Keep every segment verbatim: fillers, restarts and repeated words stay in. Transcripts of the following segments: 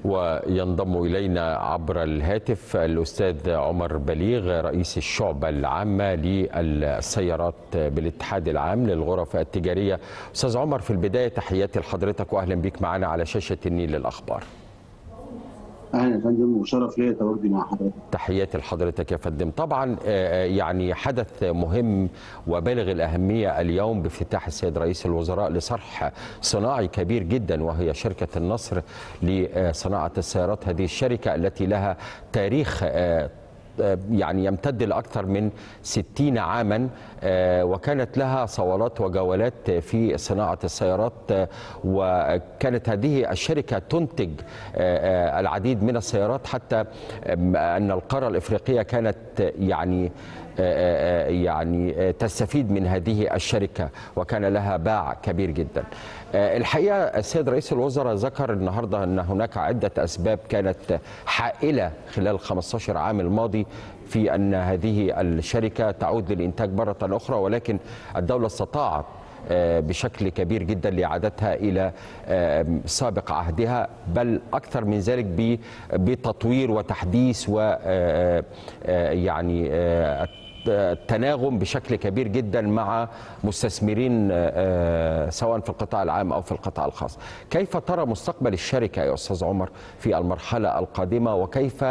وينضم إلينا عبر الهاتف الأستاذ عمر بليغ رئيس الشعبة العامة للسيارات بالاتحاد العام للغرف التجارية. أستاذ عمر، في البداية تحياتي لحضرتك وأهلا بك معنا على شاشة النيل للأخبار. اهلا يا فندم، وشرف ليا تواجدي مع حضرتك. تحياتي لحضرتك يا فندم. طبعا يعني حدث مهم وبالغ الأهمية اليوم بافتتاح السيد رئيس الوزراء لصرح صناعي كبير جدا، وهي شركة النصر لصناعة السيارات. هذه الشركة التي لها تاريخ يعني يمتد لأكثر من ستين عاما، وكانت لها صولات وجولات في صناعة السيارات، وكانت هذه الشركة تنتج العديد من السيارات، حتى أن القارة الإفريقية كانت يعني يعني تستفيد من هذه الشركة وكان لها باع كبير جدا. الحقيقة السيد رئيس الوزراء ذكر النهاردة أن هناك عدة أسباب كانت حائلة خلال الخمسة عشر عام الماضي في أن هذه الشركة تعود للإنتاج مرة أخرى، ولكن الدولة استطاعت بشكل كبير جدا لإعادتها إلى سابق عهدها، بل أكثر من ذلك بتطوير وتحديث و يعني التناغم بشكل كبير جدا مع مستثمرين سواء في القطاع العام أو في القطاع الخاص. كيف ترى مستقبل الشركة يا أستاذ عمر في المرحلة القادمة، وكيف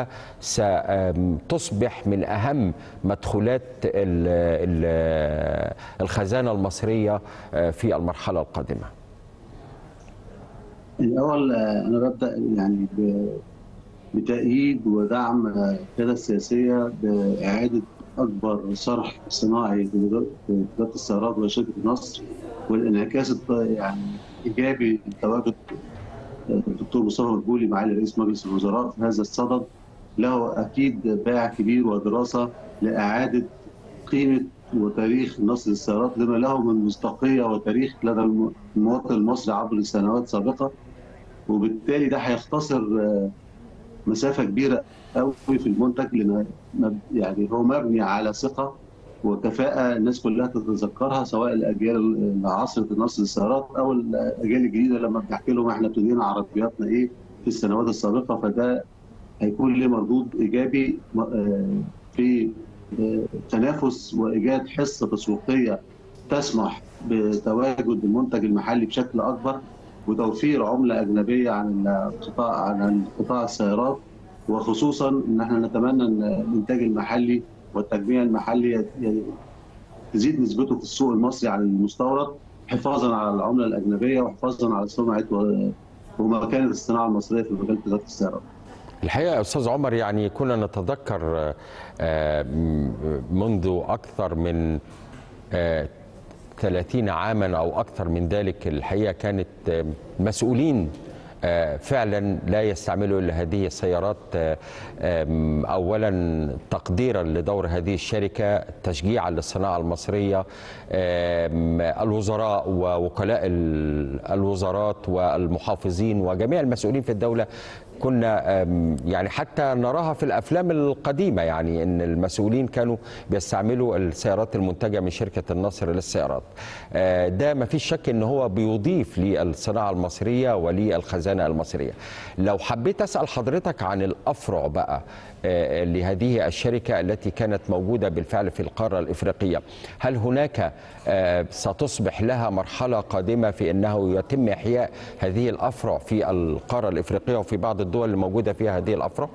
ستصبح من أهم مدخولات الخزانة المصرية في المرحلة القادمة؟ الأول أنا ببدأ يعني بتأييد ودعم القيادة السياسية بإعادة أكبر صرح صناعي لوزارة السيارات وشركة النصر، والانعكاس يعني إيجابي لتواجد الدكتور مصطفى مدبولي معالي رئيس مجلس الوزراء في هذا الصدد. له أكيد باع كبير ودراسة لإعادة قيمة وتاريخ النصر للسيارات لما له من مصداقية وتاريخ لدى المواطن المصري عبر سنوات سابقة، وبالتالي ده هيختصر مسافة كبيرة قوي في المنتج، لأن يعني هو مبني على ثقة وكفاءة الناس كلها تتذكرها، سواء الأجيال اللي عاصرت النصر للسيارات أو الأجيال الجديدة لما بنحكي لهم إحنا ابتدينا عربياتنا إيه في السنوات السابقة. فده هيكون له مردود إيجابي في تنافس وإيجاد حصة تسويقية تسمح بتواجد المنتج المحلي بشكل أكبر، وتوفير عملة أجنبية عن القطاع عن قطاع السيارات، وخصوصا ان احنا نتمنى ان الانتاج المحلي والتجميع المحلي تزيد نسبته في السوق المصري عن المستورد، حفاظا على العملة الأجنبية وحفاظا على سمعة ومكانة الصناعة المصرية في مجال تجارة السيارات. الحقيقة يا أستاذ عمر، يعني كنا نتذكر منذ أكثر من ثلاثين عاما أو أكثر من ذلك، الحقيقة كانت مسؤولين فعلا لا يستعملوا الا هذه السيارات، اولا تقديرا لدور هذه الشركه، تشجيعا للصناعه المصريه. الوزراء ووكلاء الوزارات والمحافظين وجميع المسؤولين في الدوله كنا يعني حتى نراها في الافلام القديمه، يعني ان المسؤولين كانوا بيستعملوا السيارات المنتجه من شركه النصر للسيارات. ده ما فيش شك ان هو بيضيف للصناعه المصريه وللخزانه المصريه. لو حبيت اسال حضرتك عن الافرع بقى لهذه الشركه التي كانت موجوده بالفعل في القاره الافريقيه، هل هناك ستصبح لها مرحله قادمه في انه يتم احياء هذه الافرع في القاره الافريقيه وفي بعض الدول اللي موجوده فيها هذه الافرع؟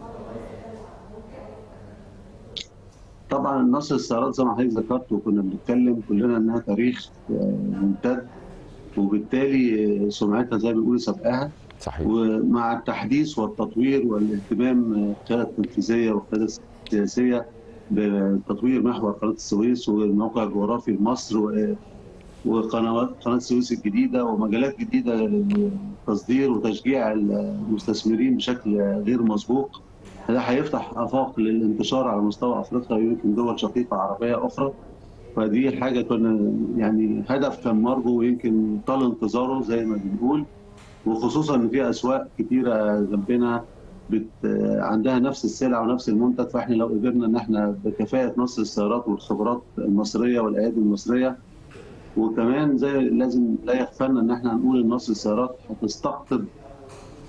طبعا النصر للسيارات زي ما حضرتك ذكرت وكنا بنتكلم كلنا انها تاريخ ممتد، وبالتالي سمعتها زي ما بيقولوا سابقاها. صحيح. ومع التحديث والتطوير والاهتمام القياده التنفيذيه والقياده السياسيه بتطوير محور قناه السويس والموقع الجغرافي لمصر وقنوات قناه السويس الجديده ومجالات جديده للتصدير وتشجيع المستثمرين بشكل غير مسبوق، ده هيفتح افاق للانتشار على مستوى افريقيا ويمكن دول شقيقه عربيه اخرى. فدي حاجه كنا يعني هدف كان مرجو ويمكن طال انتظاره زي ما بنقول، وخصوصا ان في اسواق كتيره جنبنا بت عندها نفس السلع ونفس المنتج. فاحنا لو قدرنا ان احنا بكفاءه نصر السيارات والخبرات المصريه والايادي المصريه، وكمان زي لازم لا يغفلنا ان احنا هنقول ان نصر السيارات هتستقطب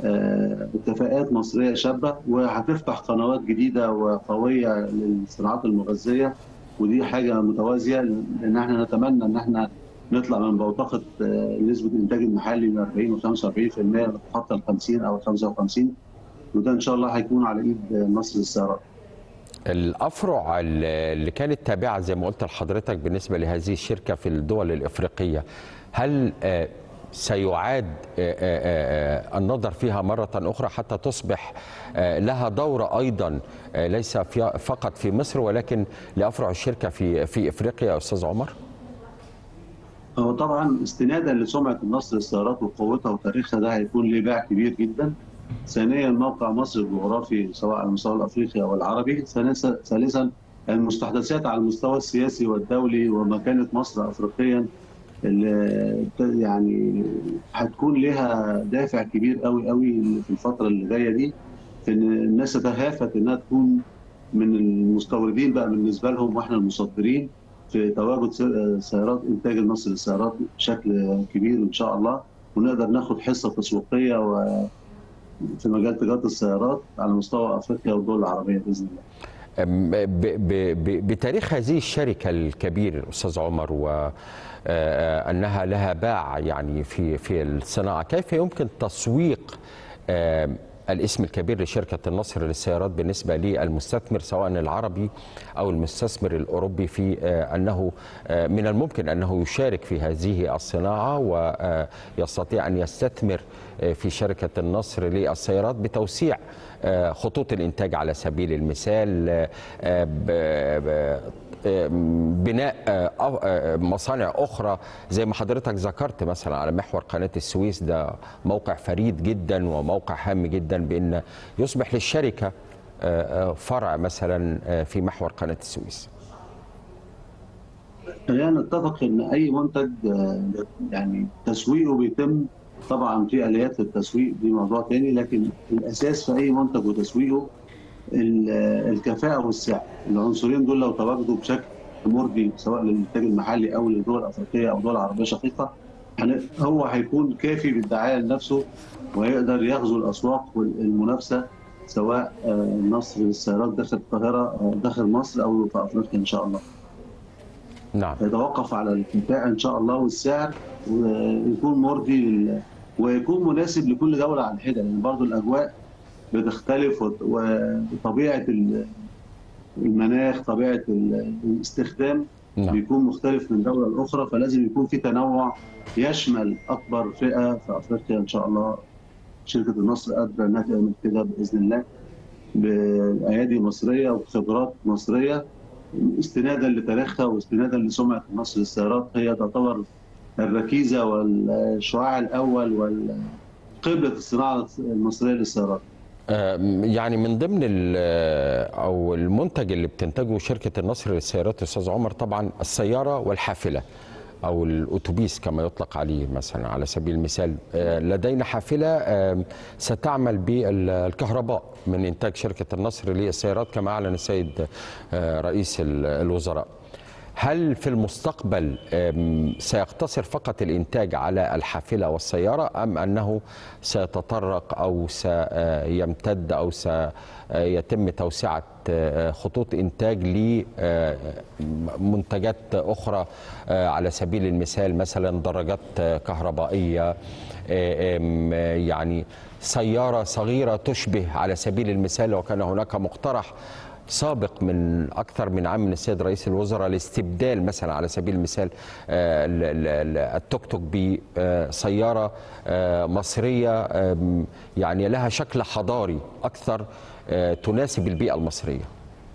اتفاقات مصريه شابه، وهتفتح قنوات جديده وقويه للصناعات المغذيه، ودي حاجه متوازيه، لان احنا نتمنى ان احنا نطلع من بوتقه نسبه الانتاج المحلي من أربعين و خمسة وأربعين بالمئة نتخطى ال خمسين او خمسة وخمسين، وده ان شاء الله هيكون على ايد مصر للسيارات. الافرع اللي كانت تابعه زي ما قلت لحضرتك بالنسبه لهذه الشركه في الدول الافريقيه، هل سيعاد النظر فيها مرة أخرى حتى تصبح لها دورة أيضا ليس فقط في مصر ولكن لأفرع الشركة في في إفريقيا يا أستاذ عمر؟ هو طبعا استنادا لسمعة النصر للسيارات وقوتها وتاريخها ده هيكون ليه باع كبير جدا. ثانيا موقع مصر الجغرافي سواء على المستوى الأفريقي أو العربي. ثالثا المستحدثات على المستوى السياسي والدولي ومكانة مصر أفريقيا اللي يعني هتكون لها دافع كبير قوي قوي في الفتره اللي جايه دي، في ان الناس تهافت انها تكون من المستوردين بقى بالنسبه لهم واحنا المصدرين في تواجد سيارات انتاج النصر للسيارات بشكل كبير ان شاء الله، ونقدر ناخد حصه تسويقيه في مجال تجاره السيارات على مستوى افريقيا والدول العربيه باذن الله. بتاريخ هذه الشركه الكبير استاذ عمر وانها لها باع يعني في في الصناعه، كيف يمكن تسويق الاسم الكبير لشركه النصر للسيارات بالنسبه للمستثمر سواء العربي او المستثمر الاوروبي في انه من الممكن انه يشارك في هذه الصناعه ويستطيع ان يستثمر في شركه النصر للسيارات بتوسيع خطوط الانتاج على سبيل المثال، بناء مصانع اخرى زي ما حضرتك ذكرت مثلا على محور قناه السويس، ده موقع فريد جدا وموقع هام جدا بان يصبح للشركه فرع مثلا في محور قناه السويس. خلينا نتفق ان اي منتج يعني تسويقه بيتم طبعا في اليات للتسويق، دي موضوع تاني، لكن الاساس في اي منتج وتسويقه الكفاءه والسعر. العنصرين دول لو تواجدوا بشكل مرضي سواء للانتاج المحلي او للدول الافريقيه او دول عربيه شقيقه، هو هيكون كافي بالدعايه لنفسه ويقدر يغزو الاسواق والمنافسه سواء النصر للسيارات داخل القاهره او داخل مصر او في افريقيا ان شاء الله. نعم. يتوقف على الكفاءه ان شاء الله والسعر، ويكون مرضي ويكون مناسب لكل دوله على حده، لان يعني برضه الاجواء بتختلف وطبيعه المناخ طبيعه الاستخدام نعم. بيكون مختلف من دوله لاخرى، فلازم يكون في تنوع يشمل اكبر فئه في افريقيا ان شاء الله. شركه النصر قادره انها تعمل كده باذن الله بايادي مصريه وخبرات مصريه، استنادا لتاريخها واستنادا لسمعه النصر للسيارات. هي تعتبر الركيزه والشعاع الاول وقبله الصناعه المصريه للسيارات. يعني من ضمن او المنتج اللي بتنتجه شركه النصر للسيارات استاذ عمر طبعا السياره والحافله او الاتوبيس كما يطلق عليه مثلا على سبيل المثال. لدينا حافله ستعمل بالكهرباء من انتاج شركه النصر للسيارات كما اعلن السيد رئيس الوزراء. هل في المستقبل سيقتصر فقط الإنتاج على الحافلة والسيارة أم أنه سيتطرق أو سيمتد أو سيتم توسعة خطوط إنتاج لمنتجات أخرى على سبيل المثال مثلا دراجات كهربائية، يعني سيارة صغيرة تشبه على سبيل المثال، وكان هناك مقترح سابق من أكثر من عام من السيد رئيس الوزراء لاستبدال مثلا على سبيل المثال التوك توك بسيارة مصرية يعني لها شكل حضاري أكثر تناسب البيئة المصرية.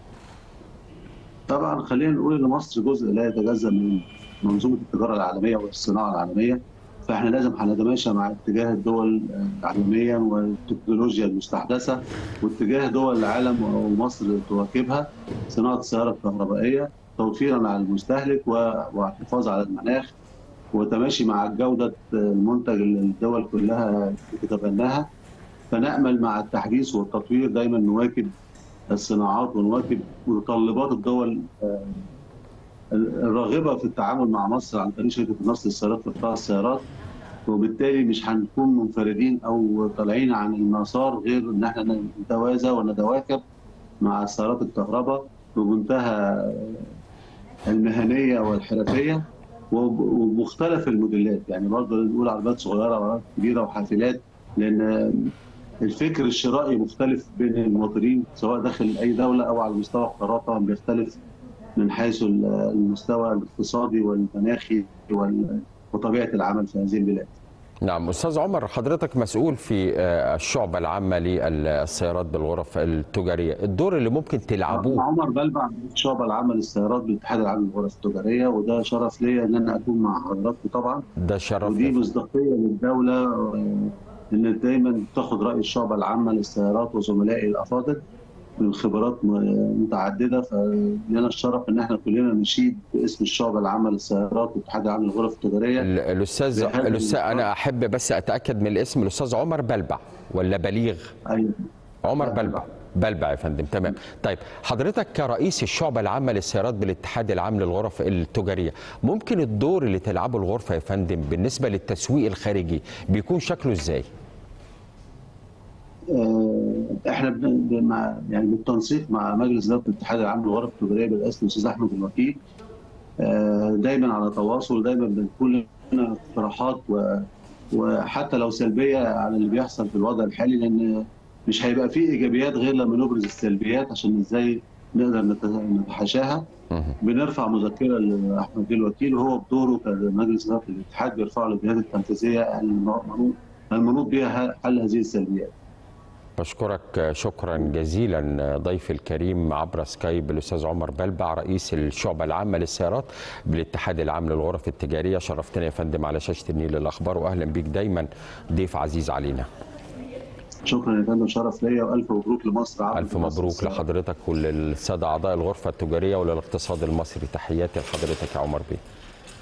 طبعا خلينا نقول ان مصر جزء لا يتجزأ من منظومة التجارة العالمية والصناعة العالمية، فاحنا لازم هنتماشى مع اتجاه الدول عالميا والتكنولوجيا المستحدثه واتجاه دول العالم ومصر تواكبها. صناعه السياره الكهربائيه توفيرا على المستهلك والحفاظ على المناخ وتماشي مع جوده المنتج اللي الدول كلها بتتبناها. فنامل مع التحديث والتطوير دايما نواكب الصناعات ونواكب متطلبات الدول الراغبه في التعامل مع مصر عن طريق شركه النصر للسيارات في قطاع السيارات. وبالتالي مش هنكون منفردين او طالعين عن المسار غير ان احنا نتوازى ونتواكب مع سيارات الكهرباء بمنتهى المهنيه والحرفيه وبمختلف الموديلات. يعني برضه نقول عربيات صغيره وعربيات كبيره وحافلات، لان الفكر الشرائي مختلف بين المواطنين سواء داخل اي دوله او على مستوى القارات، طبعا بيختلف من حيث المستوى الاقتصادي والمناخي وطبيعه العمل في هذه البلاد. نعم أستاذ عمر، حضرتك مسؤول في الشعبة العامة للسيارات بالغرف التجارية، الدور اللي ممكن تلعبوه. عمر بلبع، الشعبة العامة للسيارات بالاتحاد العام للغرف التجارية، وده شرف ليا ان انا اكون مع حضراتكم طبعا. ده شرف، ودي مصداقية للدولة ان دايما تاخد رأي الشعبة العامة للسيارات وزملائي الافاضل من خبرات متعددة، فلنا الشرف ان احنا كلنا نشيد باسم الشعبة العامة للسيارات والاتحاد العام للغرف التجارية. الاستاذ الاستاذ انا احب بس اتاكد من الاسم، الاستاذ عمر بلبع ولا بليغ؟ ايوه عمر بلبع. بلبع يا فندم، تمام. طيب حضرتك كرئيس الشعبة العامة للسيارات بالاتحاد العام للغرف التجارية، ممكن الدور اللي تلعبه الغرفة يا فندم بالنسبة للتسويق الخارجي بيكون شكله ازاي؟ احنا مع يعني بالتنسيق مع مجلس اداره الاتحاد العام للغرف التجاريه برئاسه الاستاذ احمد الوكيل دايما على تواصل، دايما بنقول لنا اقتراحات وحتى لو سلبيه على اللي بيحصل في الوضع الحالي، لان مش هيبقى فيه ايجابيات غير لما نبرز السلبيات عشان ازاي نقدر نتحاشاها. بنرفع مذكره لاحمد الوكيل وهو بدوره كمجلس اداره الاتحاد بيرفعه للجهات التنفيذيه المنوط بها حل هذه السلبيات. بشكرك شكرا جزيلا ضيفي الكريم عبر سكايب الاستاذ عمر بلبع رئيس الشعبة العامة للسيارات بالاتحاد العام للغرف التجارية. شرفتنا يا فندم على شاشة النيل للأخبار، واهلا بيك دايما ضيف عزيز علينا. شكرا يا فندم، شرف ليا والف مبروك لمصر. الف مبروك لحضرتك وللساده اعضاء الغرفه التجاريه وللاقتصاد المصري. تحياتي لحضرتك يا عمر بيه.